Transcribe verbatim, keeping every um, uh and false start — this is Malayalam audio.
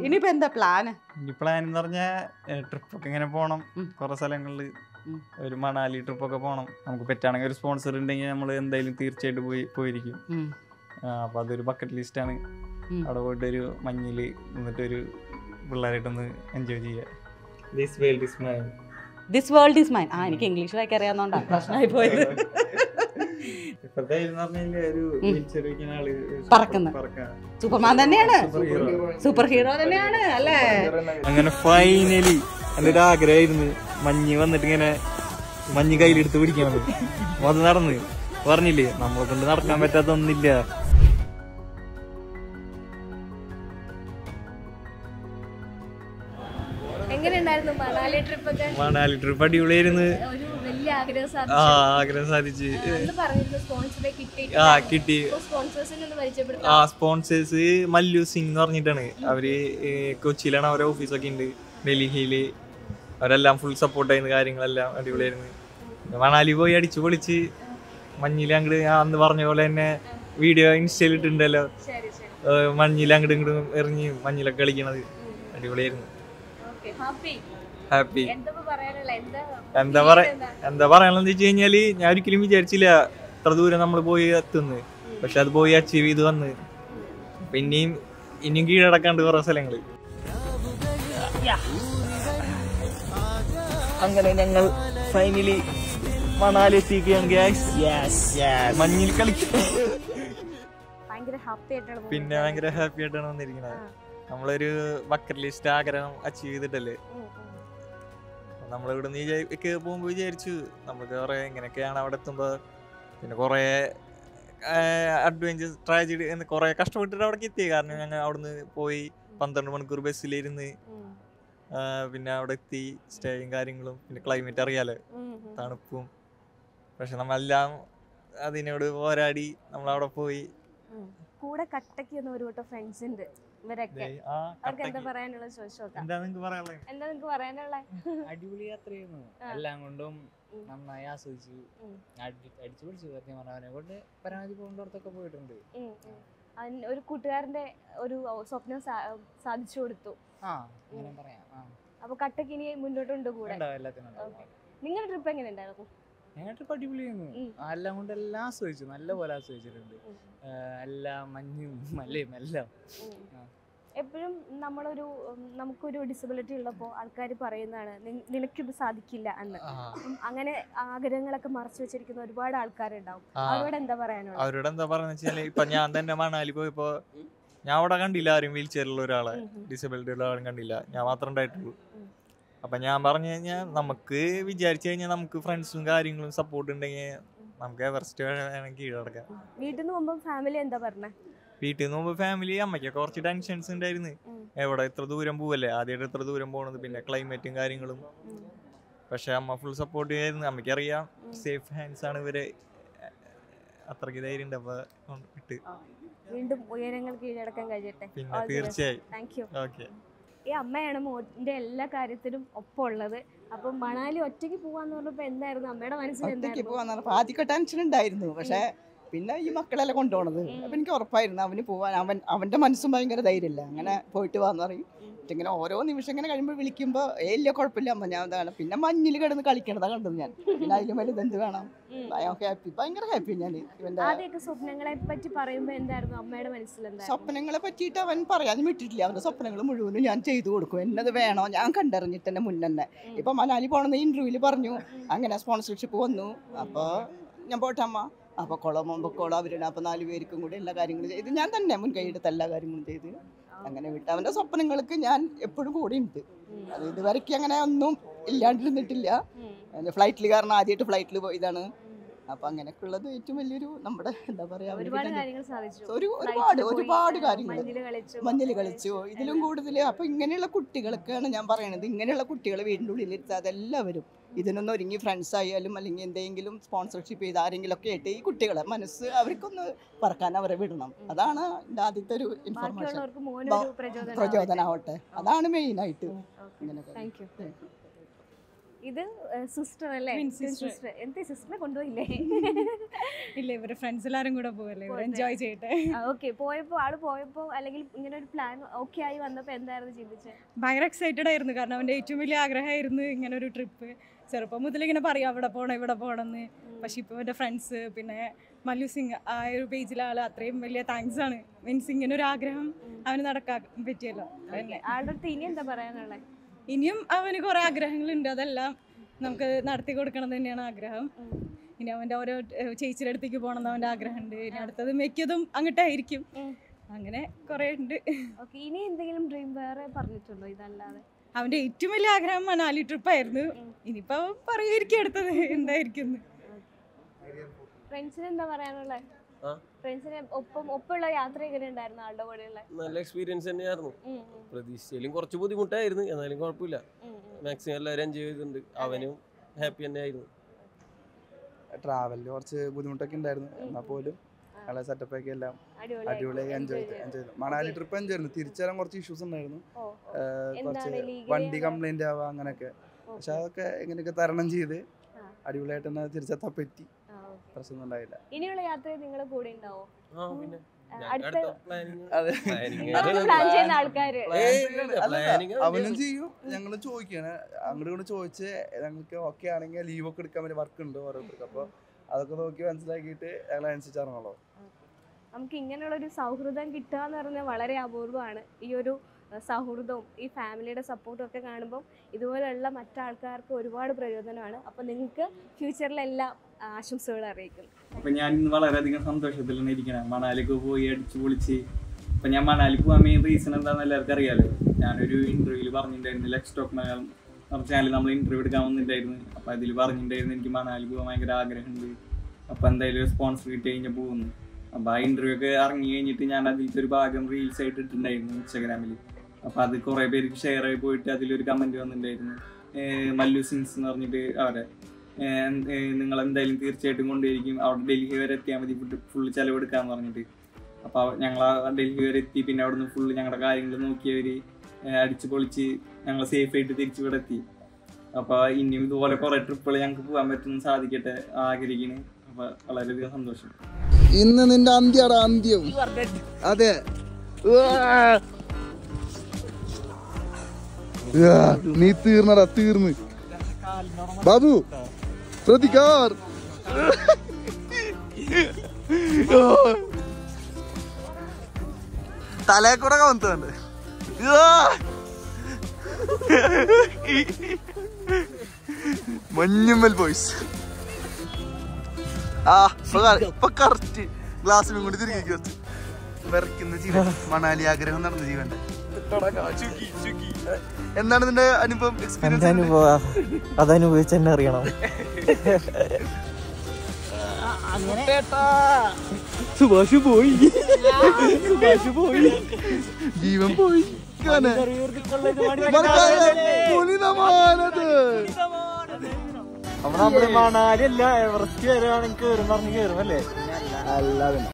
ഇനിയിപ്പോ എന്താ പ്ലാന്? ഇനി പ്ലാൻ എന്ന് പറഞ്ഞാൽ ട്രിപ്പൊക്കെ ഇങ്ങനെ പോകണം, കുറെ സ്ഥലങ്ങളിൽ. ഒരു മണാലി ട്രിപ്പൊക്കെ പോകണം. നമുക്ക് പറ്റുകയാണെങ്കിൽ ഒരു സ്പോൺസർ ഉണ്ടെങ്കിൽ നമ്മൾ എന്തായാലും തീർച്ചയായിട്ടും പോയി പോയിരിക്കും. അപ്പം അതൊരു ബക്കറ്റ് ലിസ്റ്റാണ്. അവിടെ പോയിട്ട് ഒരു മഞ്ഞിൽ നിന്നിട്ടൊരു പിള്ളേരായിട്ടൊന്ന് എൻജോയ് ചെയ്യുക. This world is mine. This world is mine. ആ എനിക്ക് ഇംഗ്ലീഷ് വായിക്കാൻ അറിയാവുന്നതുകൊണ്ടാണ് പ്രശ്നമായി പോയത്. സൂപ്പർമാൻ തന്നെയാണ്, സൂപ്പർ ഹീറോ തന്നെയാണ് അല്ലേ? അങ്ങനെ ഫൈനലി എൻ്റെ ഒരു ആഗ്രഹമായിരുന്നു മഞ്ഞ് വന്നിട്ട് ഇങ്ങനെ മഞ്ഞ് കയ്യിലെടുത്ത് പിടിക്കണം. അത് നടന്ന് പറഞ്ഞില്ലേ, നമ്മളെ കൊണ്ട് നടക്കാൻ പറ്റാത്തൊന്നില്ല. മണാലി ട്രിപ്പ് അടിപൊളിയായിരുന്നു. ആ ആഗ്രഹം സാധിച്ചു. ആ കിട്ടി. ആ സ്പോൺസേഴ്സ് മല്ലു സിംഗ് എന്ന് പറഞ്ഞിട്ടാണ്. അവര് കൊച്ചിയിലാണ് അവരുടെ ഓഫീസൊക്കെ ഉണ്ട്, ഡൽഹിയില്. അവരെല്ലാം ഫുൾ സപ്പോർട്ടായിരുന്നു, കാര്യങ്ങളെല്ലാം അടിപൊളിയായിരുന്നു. മണാലി പോയി അടിച്ചു പൊളിച്ച് മഞ്ഞിൽ അങ്ങോട്ട് അന്ന് പറഞ്ഞ പോലെ തന്നെ വീഡിയോ ഇൻസ്റ്റയിൽ ഇട്ടിട്ടുണ്ടല്ലോ, മഞ്ഞിൽ അങ്ങോട്ടും ഇങ്ങോട്ടും എറിഞ്ഞ് മഞ്ഞിലൊക്കെ കളിക്കണത് അടിപൊളിയായിരുന്നു. ഹാപ്പി. എന്താ പറയാ എന്താ പറയാനെന്ന് വെച്ച് കഴിഞ്ഞാല് ഞാൻ ഒരിക്കലും വിചാരിച്ചില്ല ഇത്ര ദൂരം നമ്മൾ പോയി എത്തുന്നു. പക്ഷെ അത് പോയി അച്ചീവ് ചെയ്ത് വന്ന് പിന്നെയും ഇനിയും കീഴടക്കാണ്ട് കുറെ സ്ഥലങ്ങള്. അങ്ങനെ ഞങ്ങൾ ഫൈനലി മണാലി എത്തിക്കുകയാണ്. മഞ്ഞിൽ കളിക്കും. പിന്നെ ഭയങ്കര ഹാപ്പി ആയിട്ടാണ് വന്നിരിക്കുന്നത്. നമ്മളൊരു ബക്കറ്റ് ലിസ്റ്റ് ആഗ്രഹം അച്ചീവ് ചെയ്തിട്ടല്ലേ. നമ്മളിവിടെ നിന്ന് പോകുമ്പോൾ വിചാരിച്ചു നമുക്ക് കുറെ ഇങ്ങനെയൊക്കെയാണ് അവിടെ എത്തുമ്പോ. പിന്നെ കുറെ അഡ്വഞ്ചർ ട്രാജഡി എന്ന് കുറെ കഷ്ടപ്പെട്ടിട്ട് അവിടേക്ക് എത്തി. കാരണം ഞങ്ങൾ അവിടുന്ന് പോയി പന്ത്രണ്ട് മണിക്കൂർ ബസ്സിലിരുന്ന് പിന്നെ അവിടെ എത്തി സ്റ്റേയും കാര്യങ്ങളും. പിന്നെ ക്ലൈമറ്റ് അറിയാലോ, തണുപ്പും. പക്ഷെ നമ്മളെല്ലാം അതിനോട് പോരാടി നമ്മളവിടെ പോയി. കൂടെ കട്ടക്ക് ഒരു കൂട്ടം ഫ്രണ്ട്സ് ഉണ്ട്. ഇവരൊക്കെ അവർക്ക് എന്താ പറയാനുള്ള ചോദിച്ചോക്കാം. എന്താ നിങ്ങക്ക് പറയാനുള്ള? അടിപൊളി യാത്രയായിരുന്നു, എല്ലാം കൊണ്ടും നന്നായി ആസ്വദിച്ചു, അടിച്ചു പിടിച്ചു. സത്യം പറഞ്ഞവനെ കൊണ്ട് പരമാവധി പോകേണ്ടടുത്തൊക്കെ പോയിട്ടുണ്ട്. ഒരു കൂട്ടുകാരന്റെ ഒരു സ്വപ്നം സാധിച്ചു കൊടുത്തു. അപ്പൊ കട്ടക്ക് ഇനി മുന്നോട്ടുണ്ട് കൂടെ. നിങ്ങളുടെ ട്രിപ്പ് എങ്ങനെ ഉണ്ടായിരുന്നു? ഞങ്ങളുടെ ട്രിപ്പ് അടിപൊളിയായിരുന്നു, എല്ലാം കൊണ്ട് എല്ലാം ആസ്വദിച്ചു, നല്ല പോലെ ആസ്വദിച്ചിട്ടുണ്ട്. എല്ലാം മഞ്ഞും മലയും എല്ലാം. എപ്പോഴും നമ്മളൊരു നമുക്കൊരു ഡിസബിലിറ്റി ഉള്ളപ്പോൾ ആൾക്കാർ പറയുന്നതാണ് നിനക്കിത് സാധിക്കില്ല എന്ന്. അങ്ങനെ ആഗ്രഹങ്ങളൊക്കെ മറച്ചു വെച്ചിരിക്കുന്ന ഒരുപാട് ആൾക്കാരുണ്ടാവും. അവരോട് എന്താ പറയാനുള്ളത്? അവരോട് എന്താ പറയാന്ന് വെച്ചാല് ഇപ്പൊ ഞാൻ തന്നെ മണാലി പോയപ്പോ ഞാൻ അവിടെ കണ്ടില്ല ആരും വീൽ ചെയറിലുള്ള ഒരാളെ, ഡിസബിലിറ്റി ഉള്ള ആളും കണ്ടില്ല, ഞാൻ മാത്രം ഉണ്ടായിട്ടുള്ളൂ. അപ്പൊ ഞാൻ പറഞ്ഞു കഴിഞ്ഞാൽ നമുക്ക് വിചാരിച്ചു കഴിഞ്ഞാൽ നമുക്ക് ഫ്രണ്ട്സും കാര്യങ്ങളും സപ്പോർട്ട് ഉണ്ടെങ്കിൽ നമുക്ക് എവറസ്റ്റ് വേണമെങ്കിൽ കീഴടക്കാം. വീട്ടിൽ നിന്ന് പോകുമ്പോൾ ഫാമിലി എന്താ പറഞ്ഞേ? വീട്ടിൽ നിന്ന് പോകുമ്പോൾ ഫാമിലി അമ്മയ്ക്ക് കുറച്ച് ടെൻഷൻസ് ഉണ്ടായിരുന്നു. എവിടെ ഇത്ര ദൂരം പോവല്ലേ, ആദ്യമായിട്ട് ഇത്ര ദൂരം പോകണത്, പിന്നെ ക്ലൈമറ്റും കാര്യങ്ങളും. പക്ഷെ അമ്മ ഫുൾ സപ്പോർട്ട് ചെയ്യായിരുന്നു. അമ്മയ്ക്ക് അറിയാം സേഫ് ഹാൻഡ്സ് ആണ് ഇവരെ, അത്രയ്ക്ക് ധൈര്യം ഉണ്ട്. അപ്പൊ ഇട്ട് വീണ്ടും ഉയരങ്ങൾ കീഴടക്കാൻ കഴിയട്ടെ. പിന്നെ തീർച്ചയായും. Thank you. ഓക്കെ. ഈ അമ്മയാണ് മോന്റെ എല്ലാ കാര്യത്തിലും ഒപ്പം ഉള്ളത്. അപ്പൊ മണാലി ഒറ്റയ്ക്ക് പോവാന്ന് പറഞ്ഞപ്പോ എന്തായിരുന്നു അമ്മയുടെ മനസ്സിൽ? ഒറ്റയ്ക്ക് പോവാന്ന് ആദ്യമൊക്കെ ടെൻഷൻ ഉണ്ടായിരുന്നു. പക്ഷെ പിന്നെ ഈ മക്കളെല്ലാം കൊണ്ടുപോകണത് അപ്പൊ എനിക്ക് ഉറപ്പായിരുന്നു അവന് പോവാൻ. അവൻ അവന്റെ മനസ്സും ഭയങ്കര ധൈര്യമില്ല, അങ്ങനെ പോയിട്ട് വാന്ന് പറയും. ഇങ്ങനെ ഓരോ നിമിഷം ഇങ്ങനെ കഴിയുമ്പോൾ വിളിക്കുമ്പോൾ ഏല്ല കുഴപ്പമില്ല അമ്മ ഞാൻ ഇതാണ്. പിന്നെ മഞ്ഞിൽ കിടന്ന് കളിക്കണതാ കണ്ടത് ഞാൻ. പിന്നെ അതിലും വലുത് എന്ത് വേണം. ഹാപ്പി, ഭയങ്കര ഹാപ്പി. ഞാൻ സ്വപ്നങ്ങളെ പറ്റി പറയുമ്പോ എന്തായിരുന്നു അമ്മയുടെ മനസ്സിൽ? സ്വപ്നങ്ങളെ പറ്റിയിട്ട് അവൻ പറയാതെ വിട്ടിട്ടില്ല. അവന്റെ സ്വപ്നങ്ങൾ മുഴുവനും ഞാൻ ചെയ്തു കൊടുക്കും. എന്നത് വേണോ ഞാൻ കണ്ടറിഞ്ഞിട്ട് തന്നെ മുന്നേ. ഇപ്പൊ മണാലി പോണെന്ന് ഇന്റർവ്യൂവിൽ പറഞ്ഞു, അങ്ങനെ സ്പോൺസർഷിപ്പ് വന്നു. അപ്പൊ ഞാൻ പോട്ടമ്മ അപ്പൊ കുളം പൊക്കോളം അവരുടെ. അപ്പൊ നാല് പേർക്കും കൂടി എല്ലാ കാര്യങ്ങളും ചെയ്ത് ഞാൻ തന്നെ മുൻകൈ എടുത്ത് എല്ലാ കാര്യങ്ങളും ചെയ്ത് അങ്ങനെ വിട്ട്. അവന്റെ സ്വപ്നങ്ങൾക്ക് ഞാൻ എപ്പോഴും കൂടെ ഉണ്ട്. അത് ഇതുവരെയ്ക്ക് അങ്ങനെ ഒന്നും ഇല്ലാണ്ടിരുന്നിട്ടില്ല. ഫ്ലൈറ്റിൽ കാരണം ആദ്യമായിട്ട് ഫ്ലൈറ്റിൽ പോയതാണ്. അപ്പൊ അങ്ങനെയൊക്കെ ഉള്ളത് ഏറ്റവും വലിയൊരു നമ്മുടെ എന്താ പറയാ ഒരു ഒരുപാട് ഒരുപാട് കാര്യങ്ങൾ. മഞ്ഞിൽ കളിച്ചു, ഇതിലും കൂടുതൽ. അപ്പൊ ഇങ്ങനെയുള്ള കുട്ടികൾക്കാണ് ഞാൻ പറയണത്, ഇങ്ങനെയുള്ള കുട്ടികളെ വീടിൻ്റെ ഉള്ളിലിരുത്താതെ എല്ലാവരും ഇതിനൊന്ന് ഒരുങ്ങി ഫ്രണ്ട്സ് ആയാലും അല്ലെങ്കിൽ എന്തെങ്കിലും സ്പോൺസർഷിപ്പ് ചെയ്ത് ആരെങ്കിലും ഒക്കെ ആയിട്ട് ഈ കുട്ടികളെ മനസ്സ് അവർക്കൊന്ന് പറക്കാൻ അവരെ വിടണം. അതാണ് എൻ്റെ ആദ്യത്തെ ഒരു ഇൻഫർമേഷൻ, പ്രചോദനമാവട്ടെ. അതാണ് മെയിനായിട്ട്. ഇങ്ങനെയൊക്കെ. ഇത് സിസ്റ്റർ അല്ലേ? Twin sister. സിസ്റ്റർ. എന്താ സിസ്റ്ററിനെ കൊണ്ടുപോയില്ലേ? ഇല്ല, ഇവരുടെ ഫ്രണ്ട്സ് എല്ലാരും കൂടെ പോവല്ലേ, എൻജോയ് ചെയ്യട്ടെ. ഓക്കെ, പോയപ്പോ ആള് പോയപ്പോ അല്ലെങ്കിൽ ഇങ്ങനെ ഒരു പ്ലാൻ ഓക്കെ ആയി വന്നപ്പോ എന്തായിരുന്നു ചിന്തിച്ചത്? ഭയങ്കര എക്സൈറ്റഡ് ആയിരുന്നു, കാരണം അവന്റെ ഏറ്റവും വലിയ ആഗ്രഹമായിരുന്നു ഇങ്ങനെ ഒരു ട്രിപ്പ്. ചെറുപ്പം മുതൽ ഇങ്ങനെ പറയാം അവിടെ പോകണം ഇവിടെ പോകണം എന്ന്. പക്ഷെ ഇപ്പോൾ എൻ്റെ ഫ്രണ്ട്സ് പിന്നെ മല്ലു സിംഗ് ആ ഒരു പേജിലെ ആള് അത്രയും വലിയ താങ്ക്സ് ആണ്. മീൻസ് ഇങ്ങനെ ഒരു ആഗ്രഹം അവന് നടക്കാൻ പറ്റിയല്ലോ. ആളുടെ അടുത്ത് ഇനി എന്താ പറയാനുള്ളത്? ഇനിയും അവന് കുറെ ആഗ്രഹങ്ങളുണ്ട്, അതെല്ലാം നമുക്ക് നടത്തി കൊടുക്കണം തന്നെയാണ് ആഗ്രഹം. ഇനി അവൻ്റെ ഓരോ ചേച്ചിയുടെ അടുത്തേക്ക് പോകണം എന്ന് അവൻ്റെ ആഗ്രഹമുണ്ട്. ഇനി അടുത്തത് മിക്കതും അങ്ങോട്ടായിരിക്കും. അങ്ങനെ കുറെ ഉണ്ട്. ഓക്കെ, ഇനി എന്തെങ്കിലും ഡ്രീം വേറെ പറഞ്ഞിട്ടുണ്ടോ ഇതല്ലാതെ? അവന്റെ ഏറ്റവും വലിയ ആഗ്രഹം മനാലി ട്രിപ്പായിരുന്നു. ഇനിയിപ്പോ പറയുമായിരിക്കും അടുത്തത് എന്തായിരിക്കും. ഫ്രണ്ട്സിന് എന്താ പറയാനുള്ളത്? ഫ്രണ്ട്സിന് ഒപ്പം ഒപ്പമുള്ള യാത്ര എങ്ങനെ ഉണ്ടായിരുന്നു? ആളുടെ കൂടെയുള്ള നല്ല എക്സ്പീരിയൻസ് തന്നെയായിരുന്നു. പ്രതീക്ഷയിലും കുറച്ച് ബുദ്ധിമുട്ടായിരുന്നു, എന്നാലും കുഴപ്പമില്ല. മാക്സിമം എല്ലാവരും എൻജോയ് ചെയ്തിട്ടുണ്ട്. അവനും ഹാപ്പി തന്നെ ആയിരുന്നു. ട്രാവലിൽ കുറച്ച് ബുദ്ധിമുട്ടൊക്കെ ഉണ്ടായിരുന്നു, എന്നാൽ പോലും നല്ല സെറ്റപ്പ് ഒക്കെ എല്ലാം അടിപൊളിയായി എൻജോയ് എൻജോയ് ചെയ്തു. മണാലി ട്രിപ്പ് എൻജോയ് ആയിരുന്നു. തിരിച്ചു വരാൻ കുറച്ച് ഇഷ്യൂസ് ഉണ്ടായിരുന്നു, കുറച്ച് വണ്ടി കംപ്ലൈന്റ് ആവുക അങ്ങനെയൊക്കെ. പക്ഷെ അതൊക്കെ എങ്ങനെയൊക്കെ തരണം ചെയ്ത് അടിപൊളിയായിട്ട് തന്നെ തിരിച്ചെത്താൻ പറ്റി. പ്രശ്നമൊന്നും ഉണ്ടായില്ല. ഇനിയുള്ള യാത്രയിൽ നിങ്ങളുടെ കൂടെ ഉണ്ടാവോ? അവനും ചെയ്യും, ഞങ്ങൾ ചോദിക്കാണ് അങ്ങോട്ട് കൊണ്ട് ചോദിച്ച് ഞങ്ങൾക്ക് ഓക്കെ ആണെങ്കിൽ ലീവ് ഒക്കെ എടുക്കാൻ വേണ്ടി വർക്ക് ഉണ്ട് ഓരോരുത്തർക്ക്. അപ്പോൾ അതൊക്കെ നോക്കി മനസ്സിലാക്കിയിട്ട് ഞങ്ങൾ അനുസരിച്ച് ഇറങ്ങുള്ളൂ. നമുക്ക് ഇങ്ങനെയുള്ള ഒരു സൗഹൃദം കിട്ടുക എന്ന് പറഞ്ഞാൽ വളരെ അപൂർവമാണ്. ഈ ഒരു സൗഹൃദവും ഈ ഫാമിലിയുടെ സപ്പോർട്ടും ഒക്കെ കാണുമ്പോൾ ഇതുപോലെയുള്ള മറ്റാൾക്കാർക്ക് ഒരുപാട് പ്രയോജനമാണ്. അപ്പോൾ നിങ്ങൾക്ക് ഫ്യൂച്ചറിലെല്ലാം ആശംസകൾ അറിയിക്കും. അപ്പം ഞാൻ ഇന്ന് വളരെയധികം സന്തോഷത്തിലാണ് ഇരിക്കുന്നത്. മണാലിക്ക് പോയി അടിച്ചു പൊളിച്ച്. അപ്പം ഞാൻ മണാലി പോകാൻ മെയിൻ റീസൺ എന്താണെന്ന് എല്ലാവർക്കും അറിയാമല്ലോ. ഞാനൊരു ഇൻ്റർവ്യൂവിൽ പറഞ്ഞിട്ടുണ്ടായിരുന്നു, ലെക്സ് സ്റ്റോക്ക് മലയാളം നമ്മുടെ ചാനലിൽ നമ്മൾ ഇൻ്റർവ്യൂ എടുക്കാൻ വന്നിട്ടുണ്ടായിരുന്നു. അപ്പോൾ അതിൽ പറഞ്ഞിട്ടുണ്ടായിരുന്നു എനിക്ക് മണാലി പോകാൻ ഭയങ്കര ആഗ്രഹമുണ്ട്. അപ്പോൾ എന്തായാലും ഒരു സ്പോൺസർ കിട്ടി കഴിഞ്ഞാൽ പോകുന്നു. അപ്പോൾ ആ ഇൻ്റർവ്യൂ ഒക്കെ ഇറങ്ങി കഴിഞ്ഞിട്ട് ഞാൻ അതിലത്തെ ഒരു ഭാഗം റീൽസ് ആയിട്ട് ഇട്ടിട്ടുണ്ടായിരുന്നു ഇൻസ്റ്റാഗ്രാമിൽ. അപ്പോൾ അത് കുറേ പേർക്ക് ഷെയർ ആയി പോയിട്ട് അതിലൊരു കമൻറ്റ് വന്നിട്ടുണ്ടായിരുന്നു, മല്ലു സിങ്സ് എന്ന് പറഞ്ഞിട്ട് അവരെ നിങ്ങൾ എന്തായാലും തീർച്ചയായിട്ടും കൊണ്ടുപോയിരിക്കും, അവിടെ ഡൽഹി വരെ എത്തിയാൽ മതി, ഫുഡ് ഫുള്ള് ചിലവെടുക്കാമെന്ന് പറഞ്ഞിട്ട്. അപ്പോൾ ഞങ്ങൾ ആ ഡൽഹി വരെ എത്തി. പിന്നെ അവിടെ നിന്ന് ഫുള്ള് ഞങ്ങളുടെ കാര്യങ്ങൾ നോക്കിയവർ അടിച്ച് പൊളിച്ച് ഞങ്ങൾ സേഫായിട്ട് തിരിച്ചു ഇവിടെ എത്തി. അപ്പോൾ ഇനിയും ഇതുപോലെ കുറേ ട്രിപ്പുകൾ ഞങ്ങൾക്ക് പോകാൻ പറ്റുന്ന സാധിക്കട്ടെ ആഗ്രഹിക്കുന്നു. അപ്പോൾ വളരെയധികം സന്തോഷം. ഇന്ന് നിന്റെ അന്ത്യാടാ അന്ത്യം. അതെ, നീ തീർന്നടാ, തീർന്ന്. ബാബു പ്രതികാർ. തലേക്കൂടെ വന്നുണ്ട്. മഞ്ഞുമ്മൽ ബോയ്സ്. ആ ഇപ്പൊ കറക്റ്റ് ഗ്ലാസ്സിലും കൊണ്ട് തിരികെ വെച്ച് വിറയ്ക്കുന്ന ജീവൻ. മണാലി ആഗ്രഹം നടന്ന ജീവന്റെ. എന്താണ് നിന്റെ അനുഭവം, എക്സ്പീരിയൻസ്? അനുഭവം അതനുഭവിച്ച് തന്നെ അറിയണം. സുഭാഷ് പോയി, സുഭാഷ് പോയി, ജീവൻ പോയി. അപ്പൊ നമ്മള് മണാലി അല്ല എവറസ്റ്റ് വരെയാണെങ്കിൽ കേറും പറഞ്ഞ് കേറും അല്ലേ? അല്ലാതെ